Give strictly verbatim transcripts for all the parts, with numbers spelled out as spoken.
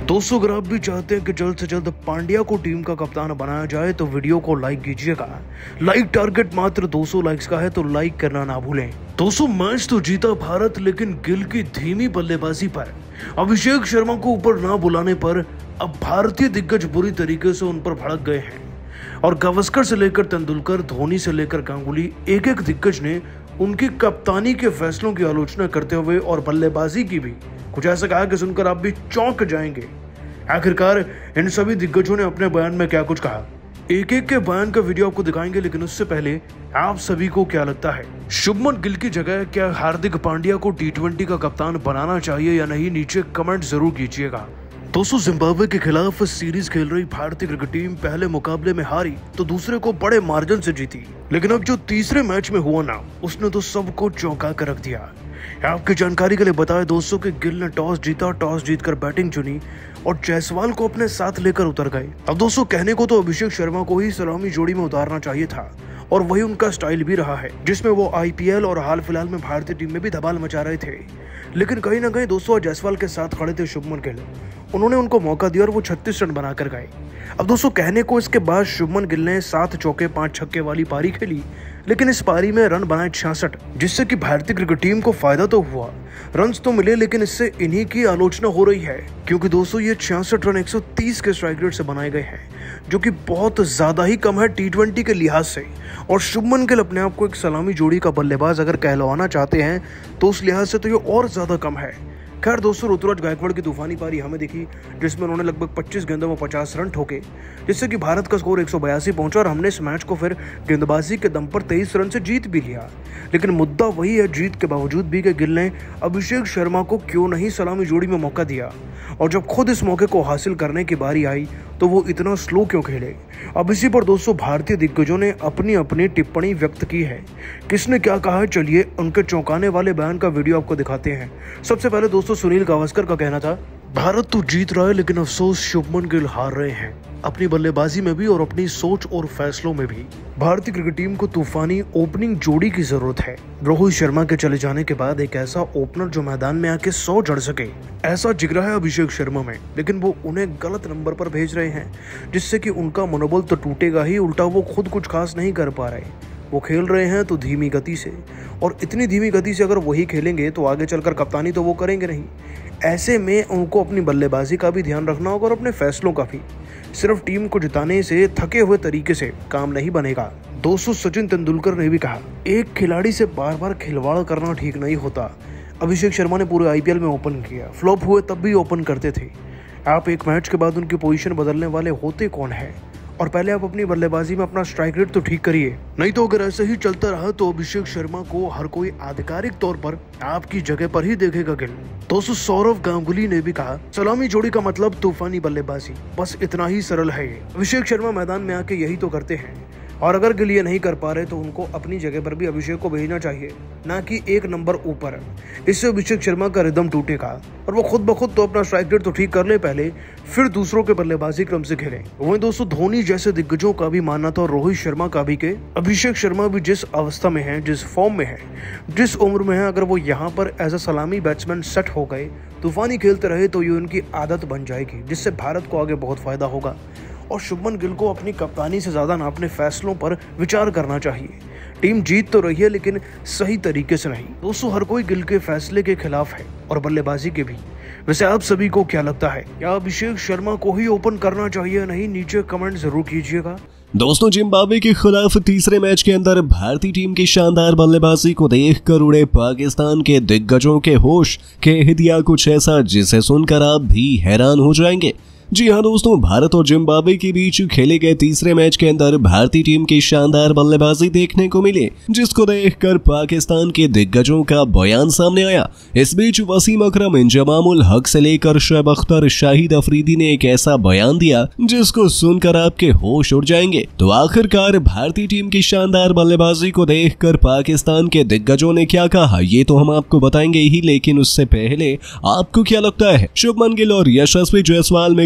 दोस्तों अगर आप भी चाहते हैं कि जल्द से जल्द पांड्या को टीम का कप्तान बनाया जाए तो वीडियो को लाइक कीजिएगा। लाइक टारगेट मात्र दो सौ लाइक्स का है, तो लाइक करना ना भूलें। दोस्तों मैच तो जीता भारत, लेकिन गिल की धीमी बल्लेबाजी पर अभिषेक शर्मा को ऊपर ना बुलाने पर अब भारतीय दिग्गज बुरी तरीके से उन पर भड़क गए हैं और गावस्कर से लेकर तेंदुलकर, धोनी से लेकर गांगुली, एक एक दिग्गज ने उनकी कप्तानी के फैसलों की आलोचना करते हुए और बल्लेबाजी की भी कुछ ऐसा कहा कि सुनकर आप भी चौंक जाएंगे। आखिरकार इन सभी दिग्गजों ने अपने बयान में क्या कुछ कहा, एक एक के बयान का वीडियो आपको दिखाएंगे। लेकिन उससे पहले आप सभी को क्या लगता है, शुभमन गिल की जगह क्या हार्दिक पांड्या को टी ट्वेंटी का कप्तान बनाना चाहिए या नहीं? नीचे कमेंट जरूर कीजिएगा। दोस्तों जिम्बाब्वे के खिलाफ सीरीज खेल रही भारतीय क्रिकेट टीम पहले मुकाबले में हारी तो दूसरे को बड़े मार्जिन से जीती, लेकिन अब जो तीसरे मैच में हुआ ना, उसने तो सबको चौंका कर रख दिया। आपकी जानकारी के लिए बताएं दोस्तों कि गिल ने टॉस जीता, टॉस जीतकर बैटिंग चुनी और जायसवाल को अपने साथ लेकर उतर गए। अब दोस्तों कहने को तो अभिषेक शर्मा को ही सलामी जोड़ी में उतारना चाहिए था और वही उनका स्टाइल भी रहा है, जिसमें वो आईपीएल और हाल फिलहाल में भारतीय टीम में भी धमाल मचा रहे थे। लेकिन कहीं ना कहीं दोस्तों जायसवाल के साथ खड़े थे शुभमन गिल, उन्होंने उनको मौका दिया और वो छत्तीस रन बनाकर गए। अब दोस्तों कहने को इसके बाद शुभमन गिल ने सात चौके पांच छक्के वाली पारी खेली, लेकिन इस पारी में रन बनाए छियासठ, जिससे कि भारतीय क्रिकेट टीम को फायदा तो हुआ, रन्स तो मिले, लेकिन इससे इन्हीं की आलोचना हो रही है क्योंकि दोस्तों ये छियासठ रन एक सौ तीस के स्ट्राइक रेट से बनाए गए हैं, जो कि बहुत ज्यादा ही कम है टी ट्वेंटी के लिहाज से। और शुभमन गिल अपने आप को एक सलामी जोड़ी का बल्लेबाज अगर कहलवाना चाहते हैं तो उस लिहाज से तो ये और ज्यादा कम है। खैर दोस्तों ऋतुराज गायकवाड़ की तूफानी पारी हमें दिखी, जिसमें उन्होंने लगभग पच्चीस गेंदों में पचास रन ठोके, जिससे कि भारत का स्कोर एक सौ बयासी पहुंचा और हमने इस मैच को फिर गेंदबाजी के दम पर तेईस रन से जीत भी लिया। लेकिन मुद्दा वही है जीत के बावजूद भी कि गिल ने अभिषेक शर्मा को क्यों नहीं सलामी जोड़ी में मौका दिया, और जब खुद इस मौके को हासिल करने की बारी आई तो वो इतना स्लो क्यों खेले। अब इसी पर दोस्तों भारतीय दिग्गजों ने अपनी अपनी टिप्पणी व्यक्त की है। किसने क्या कहा है, चलिए उनके चौंकाने वाले बयान का वीडियो आपको दिखाते हैं। सबसे पहले दोस्तों सुनील गावस्कर का कहना था, भारत तो जीत रहा है लेकिन अफसोस शुभमन गिल हार रहे हैं, अपनी बल्लेबाजी में भी और अपनी सोच और फैसलों में भी। भारतीय क्रिकेट टीम को तूफानी ओपनिंग जोड़ी की जरूरत है। रोहित शर्मा के चले जाने के बाद एक ऐसा ओपनर जो मैदान में आके सौ जड़ सके, ऐसा जिगरा है अभिषेक शर्मा में, लेकिन वो उन्हें गलत नंबर पर भेज रहे हैं, जिससे कि उनका मनोबल तो टूटेगा ही, उल्टा वो खुद कुछ खास नहीं कर पा रहे। वो खेल रहे हैं तो धीमी गति से, और इतनी धीमी गति से अगर वही खेलेंगे तो आगे चलकर कप्तानी तो वो करेंगे नहीं। ऐसे में उनको अपनी बल्लेबाजी का भी ध्यान रखना होगा और अपने फैसलों का भी। सिर्फ टीम को जिताने से थके हुए तरीके से काम नहीं बनेगा। दोस्तों सचिन तेंदुलकर ने भी कहा, एक खिलाड़ी से बार बार खिलवाड़ करना ठीक नहीं होता। अभिषेक शर्मा ने पूरे आईपीएल में ओपन किया, फ्लॉप हुए तब भी ओपन करते थे। आप एक मैच के बाद उनकी पोजीशन बदलने वाले होते कौन है? और पहले आप अपनी बल्लेबाजी में अपना स्ट्राइक रेट तो ठीक करिए, नहीं तो अगर ऐसे ही चलता रहा तो अभिषेक शर्मा को हर कोई आधिकारिक तौर पर आपकी जगह पर ही देखेगा गिल। दोस्तों सौरव गांगुली ने भी कहा, सलामी जोड़ी का मतलब तूफानी बल्लेबाजी, बस इतना ही सरल है ये। अभिषेक शर्मा मैदान में आके यही तो करते हैं, और अगर गिल ये नहीं कर पा रहे तो उनको अपनी जगह पर भी अभिषेक को भेजना चाहिए, ना कि एक नंबर ऊपर। इससे अभिषेक शर्मा का रिदम टूटेगा और वो खुद ब खुद तो अपना स्ट्राइक रेट तो ठीक कर ले पहले, फिर दूसरों के बल्लेबाजी क्रम से खेले। वहीं दोस्तों धोनी जैसे दिग्गजों का भी मानना था और रोहित शर्मा का भी, के अभिषेक शर्मा भी जिस अवस्था में है, जिस फॉर्म में है, जिस उम्र में है, अगर वो यहाँ पर एज अ सलामी बैट्समैन सेट हो गए, तूफानी खेलते रहे तो ये उनकी आदत बन जाएगी, जिससे भारत को आगे बहुत फायदा होगा। और शुभमन गिल को अपनी कप्तानी से ज्यादा ना अपने फैसलों पर विचार करना चाहिए। टीम जीत तो रही है लेकिन सही तरीके से नहीं। दोस्तों हर कोई गिल के फैसले के खिलाफ है और बल्लेबाजी के भी। वैसे आप सभी को क्या लगता है, क्या अभिषेक शर्मा को ही ओपन करना चाहिए नहीं? नीचे कमेंट जरूर कीजिएगा। दोस्तों जिम्बाब्वे के खिलाफ तीसरे मैच के अंदर भारतीय टीम की शानदार बल्लेबाजी को देखकर उड़े पाकिस्तान के दिग्गजों के होश, कह दिया कुछ ऐसा जिसे सुनकर आप भी हैरान हो जाएंगे। जी हाँ दोस्तों, भारत और जिम्बाब्वे के बीच खेले गए तीसरे मैच के अंदर भारतीय टीम की शानदार बल्लेबाजी देखने को मिली, जिसको देखकर पाकिस्तान के दिग्गजों का बयान सामने आया। इस बीच वसीम अकरम, इंजमाम उल हक से लेकर शोएब अख्तर, शाहिद अफरीदी ने एक ऐसा बयान दिया जिसको सुनकर आपके होश उड़ जाएंगे। तो आखिरकार भारतीय टीम की शानदार बल्लेबाजी को देखकर पाकिस्तान के दिग्गजों ने क्या कहा, ये तो हम आपको बताएंगे ही, लेकिन उससे पहले आपको क्या लगता है, शुभमन गिल और यशस्वी जायसवाल में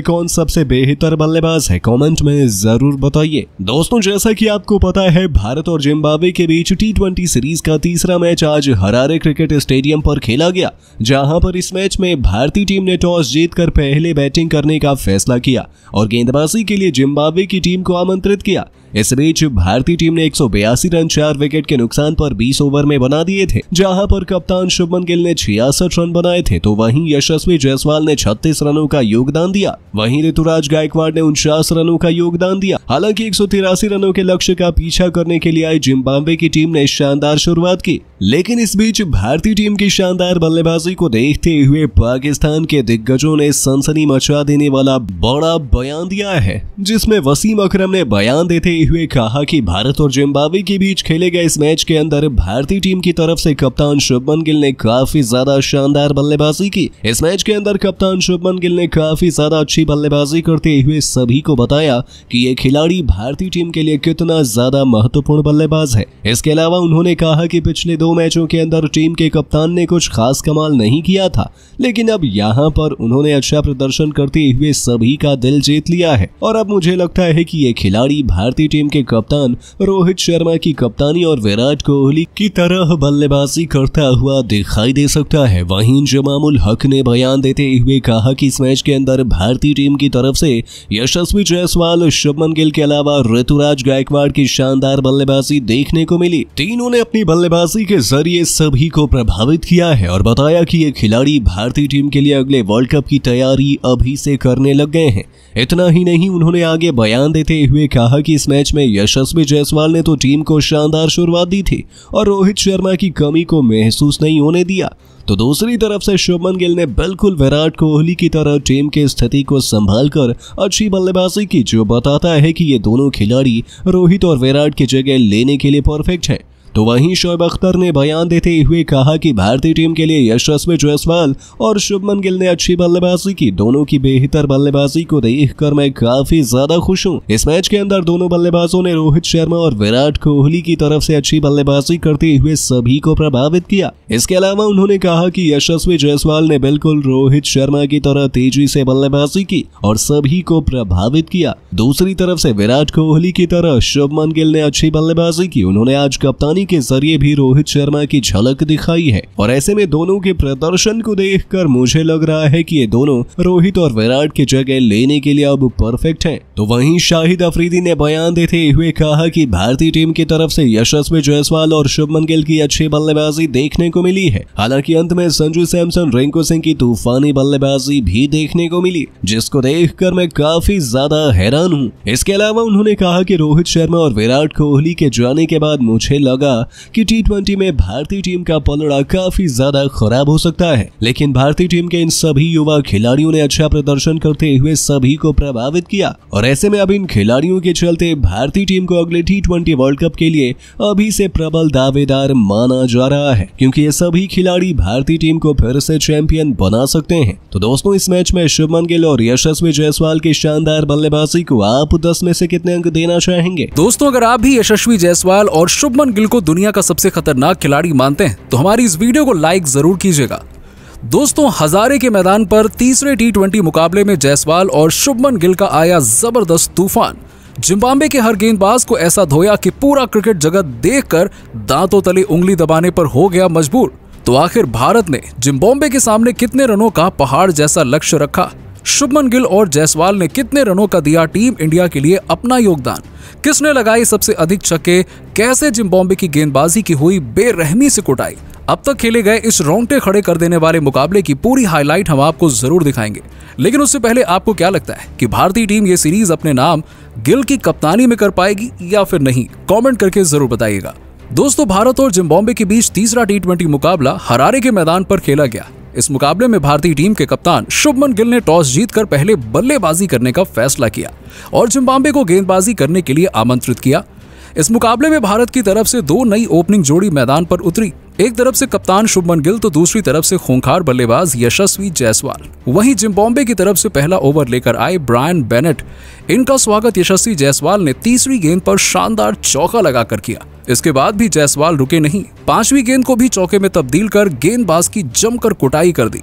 कौन सबसे बेहतर बल्लेबाज है, कमेंट में जरूर बताइए। दोस्तों, जैसा कि आपको पता है, भारत और जिम्बाब्वे के बीच टी ट्वेंटी सीरीज का तीसरा मैच आज हरारे क्रिकेट स्टेडियम पर खेला गया, जहां पर इस मैच में भारतीय टीम ने टॉस जीतकर पहले बैटिंग करने का फैसला किया और गेंदबाजी के लिए जिम्बाब्वे की टीम को आमंत्रित किया। इस बीच भारतीय टीम ने एक सौ बयासी रन चार विकेट के नुकसान पर बीस ओवर में बना दिए थे, जहां पर कप्तान शुभमन गिल ने छियासठ रन बनाए थे, तो वहीं यशस्वी जायसवाल ने छत्तीस रनों का योगदान दिया। वहीं ऋतुराज गायकवाड़ ने उनचास रनों का योगदान दिया। हालांकि एक सौ तिरासी रनों के लक्ष्य का पीछा करने के लिए आई जिम्बाब्वे की टीम ने शानदार शुरुआत की, लेकिन इस बीच भारतीय टीम की शानदार बल्लेबाजी को देखते हुए पाकिस्तान के दिग्गजों ने सनसनी मचा देने वाला बड़ा बयान दिया है, जिसमें वसीम अकरम ने बयान देते हुए कहा कि भारत और जिम्बाब्वे के बीच खेले गए इस मैच के अंदर भारतीय टीम की तरफ से कप्तान शुभमन गिल ने काफी ज्यादा शानदार बल्लेबाजी की। इस मैच के अंदर कप्तान शुभमन गिल ने काफी ज्यादा अच्छी बल्लेबाजी करते हुए सभी को बताया कि ये खिलाड़ी भारतीय टीम के लिए कितना ज्यादा महत्वपूर्ण बल्लेबाज है। इसके अलावा उन्होंने कहा कि पिछले दो मैचों के अंदर टीम के कप्तान ने कुछ खास कमाल नहीं किया था, लेकिन अब यहाँ पर उन्होंने अच्छा प्रदर्शन करते हुए सभी का दिल जीत लिया है और अब मुझे लगता है कि ये खिलाड़ी भारतीय टीम के कप्तान रोहित शर्मा की कप्तानी और विराट कोहली की तरह बल्लेबाजी करता हुआ दिखाई दे सकता है। वहीं जमामुल हक ने बयान देते हुए कहा कि इस मैच के अंदर भारतीय टीम की तरफ से यशस्वी जायसवाल, शुभमन गिल के अलावा ऋतुराज गायकवाड़ की शानदार बल्लेबाजी देखने को मिली। तीनों ने अपनी बल्लेबाजी के जरिए सभी को प्रभावित किया है और बताया कि ये खिलाड़ी भारतीय टीम के लिए अगले वर्ल्ड कप की तैयारी अभी से करने लग गए हैं। इतना ही नहीं, उन्होंने आगे बयान देते हुए कहा कि इस मैच में यशस्वी जायसवाल ने तो टीम को शानदार शुरुआत दी थी और रोहित शर्मा की कमी को महसूस नहीं होने दिया, तो दूसरी तरफ से शुभमन गिल ने बिल्कुल विराट कोहली की तरह टीम की स्थिति को संभालकर अच्छी बल्लेबाजी की, जो बताता है कि ये दोनों खिलाड़ी रोहित और विराट की जगह लेने के लिए परफेक्ट है। तो वहीं शोएब अख्तर ने बयान देते हुए कहा कि भारतीय टीम के लिए यशस्वी जायसवाल और शुभमन गिल ने अच्छी बल्लेबाजी की। दोनों की बेहतर बल्लेबाजी को देखकर मैं काफी ज्यादा खुश हूं। इस मैच के अंदर दोनों बल्लेबाजों ने रोहित शर्मा और विराट कोहली की तरफ से अच्छी बल्लेबाजी करते हुए सभी को प्रभावित किया। इसके अलावा उन्होंने कहा कि यशस्वी जायसवाल ने बिल्कुल रोहित शर्मा की तरह तेजी से बल्लेबाजी की और सभी को प्रभावित किया। दूसरी तरफ से विराट कोहली की तरह शुभमन गिल ने अच्छी बल्लेबाजी की। उन्होंने आज कप्तानी के जरिए भी रोहित शर्मा की झलक दिखाई है और ऐसे में दोनों के प्रदर्शन को देखकर मुझे लग रहा है कि ये दोनों रोहित और विराट की जगह लेने के लिए अब परफेक्ट हैं। तो वहीं शाहिद अफरीदी ने बयान देते हुए कहा कि भारतीय टीम की तरफ से यशस्वी जायसवाल और शुभमन गिल की अच्छी बल्लेबाजी देखने को मिली है। हालांकि अंत में संजू सैमसन, रिंकू सिंह की तूफानी बल्लेबाजी भी देखने को मिली, जिसको देखकर मैं काफी ज्यादा हैरान हूँ। इसके अलावा उन्होंने कहा कि रोहित शर्मा और विराट कोहली के जाने के बाद मुझे लगा कि टी ट्वेंटी में भारतीय टीम का पलड़ा काफी ज्यादा खराब हो सकता है, लेकिन भारतीय टीम के इन सभी युवा खिलाड़ियों ने अच्छा प्रदर्शन करते हुए सभी को प्रभावित किया और ऐसे में अब इन खिलाड़ियों के चलते भारतीय टीम को अगले टी ट्वेंटी वर्ल्ड कप के लिए अभी से प्रबल दावेदार माना जा रहा है, क्योंकि ये सभी खिलाड़ी भारतीय टीम को फिर से चैंपियन बना सकते हैं। तो दोस्तों, इस मैच में शुभमन गिल और यशस्वी जायसवाल की शानदार बल्लेबाजी को आप दस में से कितने अंक देना चाहेंगे? दोस्तों, अगर आप भी यशस्वी जायसवाल और शुभमन गिल को दुनिया का सबसे खतरनाक खिलाड़ी मानते हैं तो हमारी इस वीडियो को लाइक जरूर कीजिएगा। दोस्तों, हजारे के मैदान पर तीसरे टी ट्वेंटी मुकाबले में जायसवाल और शुभमन गिल का आया जबरदस्त तूफान। जिम्बाब्वे के हर गेंदबाज को ऐसा धोया कि पूरा क्रिकेट जगत देखकर दांतों तले उंगली दबाने पर हो गया मजबूर। तो आखिर भारत ने जिम्बाब्वे के सामने कितने रनों का पहाड़ जैसा लक्ष्य रखा? शुभमन गिल और जायसवाल ने कितने रनों का दिया टीम इंडिया के लिए अपना योगदान? किसने लगाई सबसे अधिक छक्के? कैसे जिम्बाब्वे की गेंदबाजी की हुई बेरहमी से कुटाई? अब तक खेले गए इस रोंगटे खड़े कर देने वाले मुकाबले की पूरी हाईलाइट हम आपको जरूर दिखाएंगे, लेकिन उससे पहले आपको क्या लगता है कि भारतीय टीम ये सीरीज अपने नाम गिल की कप्तानी में कर पाएगी या फिर नहीं? कमेंट करके जरूर बताइएगा। दोस्तों, भारत और जिम्बाब्वे के बीच तीसरा टी ट्वेंटी मुकाबला हरारे के मैदान पर खेला गया। इस मुकाबले में भारतीय टीम के कप्तान शुभमन गिल ने टॉस जीतकर पहले बल्लेबाजी करने का फैसला किया और जिम्बाब्वे को गेंदबाजी करने के लिए आमंत्रित किया। इस मुकाबले में भारत की तरफ से दो नई ओपनिंग जोड़ी मैदान पर उतरी, एक तरफ से कप्तान शुभमन गिल तो दूसरी तरफ से खूंखार बल्लेबाज यशस्वी जायसवाल। वहीं जिम्बाब्वे की तरफ से पहला ओवर लेकर आए ब्रायन बेनेट। इनका स्वागत यशस्वी जायसवाल ने तीसरी गेंद पर शानदार चौका लगाकर किया। इसके बाद भी जायसवाल रुके नहीं, पांचवी गेंद को भी चौके में तब्दील कर गेंदबाज की जमकर कुटाई कर दी।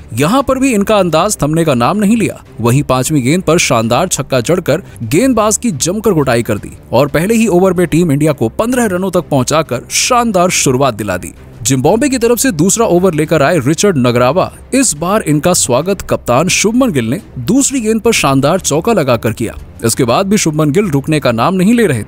यहाँ पर भी इनका अंदाज थमने का नाम नहीं लिया। वहीं पांचवी गेंद पर शानदार छक्का जड़कर गेंदबाज की जमकर कुटाई कर दी और पहले ही ओवर में टीम इंडिया को पंद्रह रनों तक पहुंचाकर शानदार शुरुआत दिला दी। जिम्बाब्वे की तरफ से दूसरा ओवर लेकर आए रिचर्ड नगरावा। इस बार इनका स्वागत कप्तान शुभमन गिल ने दूसरी गेंद पर शानदार चौका लगाकर किया। इसके बाद भी शुभमन गिल रुकने का नाम नहीं ले रहे।